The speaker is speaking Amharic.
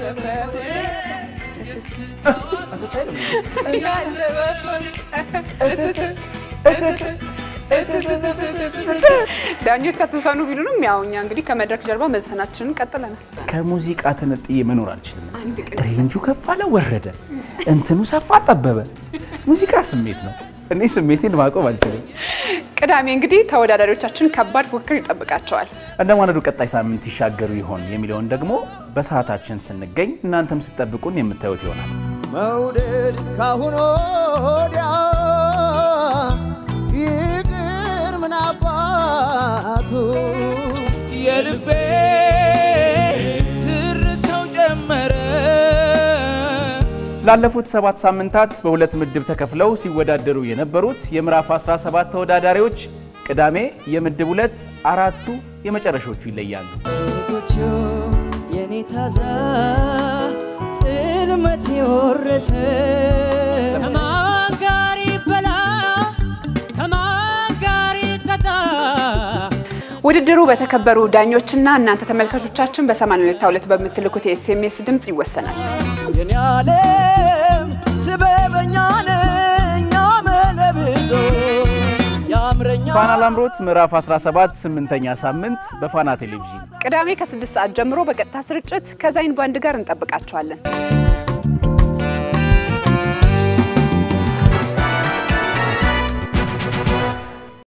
ዳኞች አትዘኑ ቢሉንም ያው እኛ እንግዲህ ከመድረክ ጀርባ መዝፈናችንን ቀጥለናል ከሙዚቃ ተነጥዬ መኖር አልችልም ሬንጁ ከፍ አለ ወረደ እንትኑ ሰፋ ጠበበ ሙዚቃ ስሜት ነው እኔ ስሜቴን ማቆም አልችልም ቅዳሜ እንግዲህ ተወዳዳሪዎቻችን ከባድ ፉክክር ይጠብቃቸዋል እንደማነዱ ቀጣይ ሳምንት ይሻገሩ ይሆን የሚለውን ደግሞ በሰዓታችን ስንገኝ እናንተም ስትጠብቁን የምታዩት ይሆናል መውደድ ካሁን ወዲያ ይቅር ምን አባቱ የልቤ ትርታው ጀመረ ላለፉት 7 ሳምንታት በሁለት ምድብ ተከፍለው ሲወዳደሩ የነበሩት የምዕራፍ 17 ተወዳዳሪዎች ቅዳሜ የምድብ 2 አራቱ የመጨረሻዎቹ ይለያሉ ልጆቹ የኔ ታዛ ጽልመት ይወረሰ ከማን ጋር ይበላ ከማን ጋር ይጠጣ ውድድሩ በተከበሩ ዳኞችና እናንተ ተመልካቾቻችን በ82 በምትልኩት ኤስኤምኤስ ድምጽ ይወሰናል የኔ ዓለም ስበበኛ ነኝ አመለብዞ ያምረኛ ፋና ላምሮት ምዕራፍ 17 8ኛ ሳምንት በፋና ቴሌቪዥን ቅዳሜ ከ6 ሰዓት ጀምሮ በቀጥታ ስርጭት ከዛይን ባንድ ጋር እንጠብቃቸዋለን